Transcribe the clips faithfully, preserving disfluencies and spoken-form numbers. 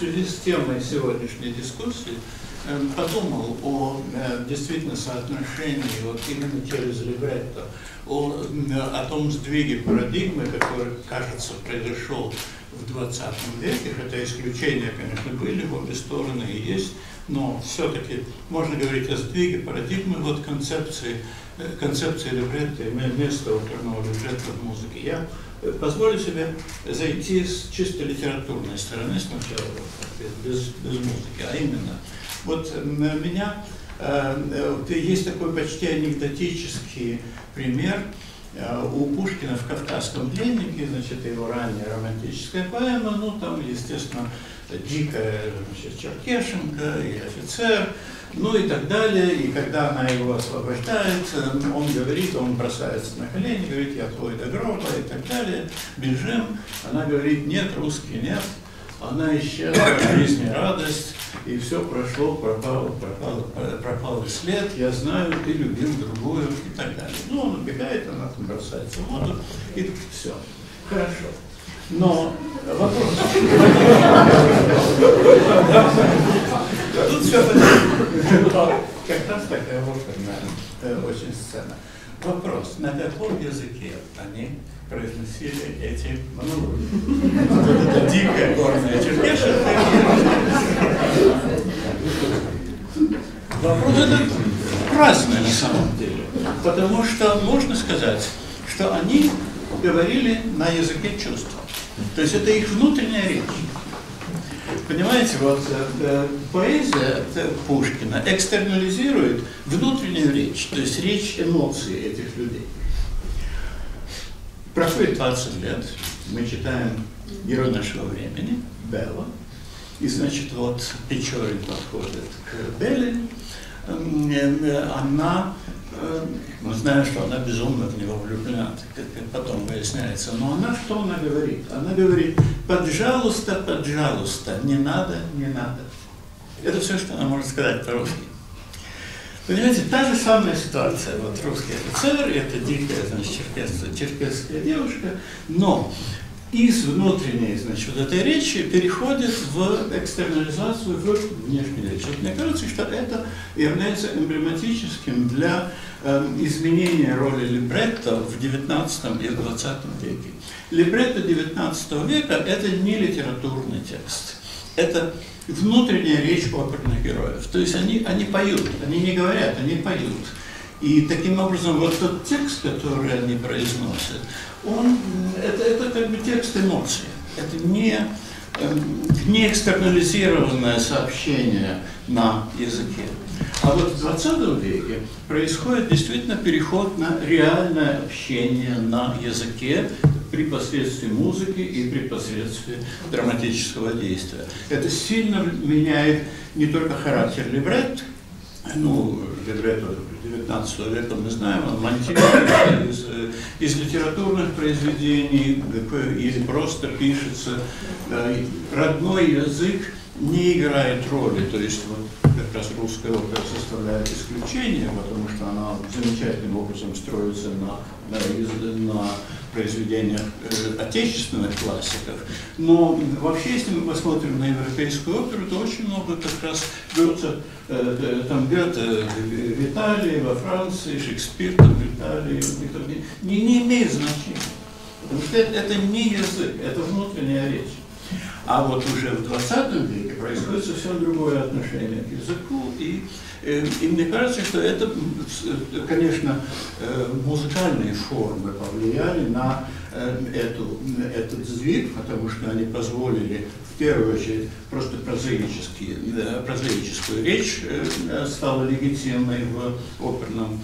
связи с темой сегодняшней дискуссии подумал о действительно соотношении вот именно через либретто, о, о том сдвиге парадигмы, который, кажется, произошел в двадцатом веке, хотя исключения, конечно, были, в обе стороны и есть, но все-таки можно говорить о сдвиге парадигмы вот концепции, концепции либретто и место оперного либретто в музыке. Я позволю себе зайти с чисто литературной стороны сначала, без, без музыки, а именно, вот меня, э, есть такой почти анекдотический пример. У Пушкина в «Кавказском пленнике», значит, его ранняя романтическая поэма, ну, там, естественно, дикая, значит, черкешенка и офицер, ну и так далее. И когда она его освобождает, он говорит, он бросается на колени, говорит: «Я твой до гроба» и так далее, бежим. Она говорит: «Нет, русский, нет». Она исчезла, жизнь и радость, и все прошло, пропало, пропало, пропал след, я знаю, ты любил другую и так далее. Ну, он убегает, она там бросается в воду, и все. Хорошо. Но вопрос. Тут все как раз такая оперная очень сцена. Вопрос: на каком языке они произносили эти монологи? Вот это дикая горная черкешенка. Вопрос этот праздный на самом деле, потому что можно сказать, что они говорили на языке чувства. То есть это их внутренняя речь. Понимаете, вот э, поэзия Пушкина экстернализирует внутреннюю речь, то есть речь эмоций этих людей. Проходит двадцать лет, мы читаем «Герой нашего времени», Белла, и, значит, вот Печорин подходит к Белле, она, мы знаем, что она безумно в него влюблена, как потом выясняется, но она, что она говорит? Она говорит: «Пожалуйста, пожалуйста, не надо, не надо». Это все, что она может сказать по-русски. Понимаете, та же самая ситуация. Вот русский офицер, это дикая, значит, черкесская, черкесская девушка, но из внутренней, значит, вот этой речи переходит в экстернализацию, в внешнюю речь. Вот мне кажется, что это является эмблематическим для э, изменения роли либретто в девятнадцатом и двадцатом веке. Либретто девятнадцатого века – это не литературный текст. Это внутренняя речь оперных героев. То есть они, они поют, они не говорят, они поют. И таким образом вот тот текст, который они произносят, он, это, это как бы текст эмоций. Это не, не экстернализированное сообщение на языке. А вот в двадцатом веке происходит действительно переход на реальное общение на языке при посредстве музыки и при посредстве драматического действия. Это сильно меняет не только характер либретто, ну, либретто девятнадцатого века мы знаем, он монтируется из, из литературных произведений или просто пишется. Родной язык не играет роли, то есть вот как раз русская опера составляет исключение, потому что она замечательным образом строится на, на, на произведениях э, отечественных классиков. Но вообще, если мы посмотрим на европейскую оперу, то очень много как раз Гёте, э, там Гёте в Италии, во Франции, Шекспир там в Италии, не, не имеет значения, потому что это, это не язык, это внутренняя речь. А вот уже в двадцатом веке происходит совсем другое отношение к языку, и, и мне кажется, что это, конечно, музыкальные формы повлияли на эту, этот сдвиг, потому что они позволили, в первую очередь, просто прозаические, прозаическую речь стала легитимной в оперном,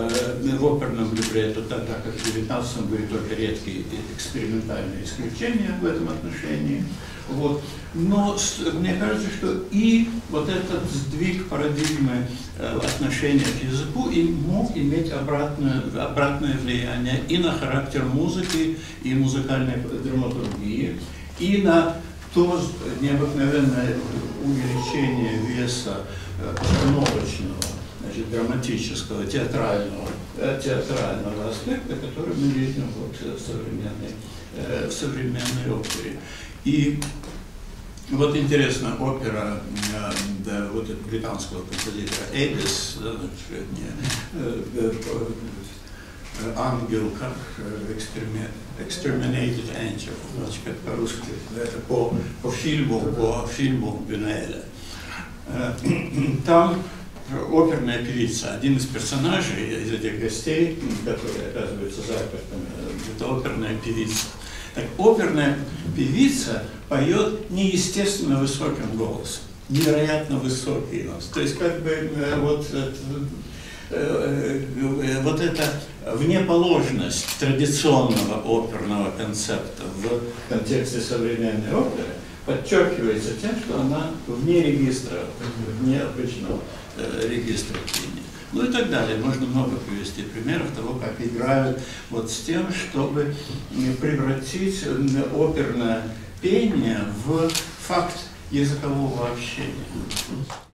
в оперном либретто, тогда как в девятнадцатом были только редкие экспериментальные исключения в этом отношении. Вот. Но мне кажется, что и вот этот сдвиг парадигмы отношения к языку и мог иметь обратное, обратное влияние и на характер музыки, и музыкальной драматургии, и на то необыкновенное увеличение веса постановочного, значит, драматического, театрального, театрального аспекта, который мы видим вот в современной, в современной опере. И Вот интересно, опера э, да, вот британского композитора Эббис, да, э, э, э, ангел как Exterminated Angel, значит, как по-русски, это по, по фильму, по фильму Бюнуэля. Э, там оперная певица, один из персонажей из этих гостей, который оказывается запертым, это оперная певица. Так, оперная певица поет неестественно высоким голосом, невероятно высокий голос. То есть как бы э, вот, э, э, э, вот эта внеположность традиционного оперного концепта в контексте современной оперы подчеркивается тем, что она вне регистра, вне обычного э, регистра пения. Ну и так далее. Можно много привести примеров того, как играют вот с тем, чтобы превратить оперное пение в факт языкового общения.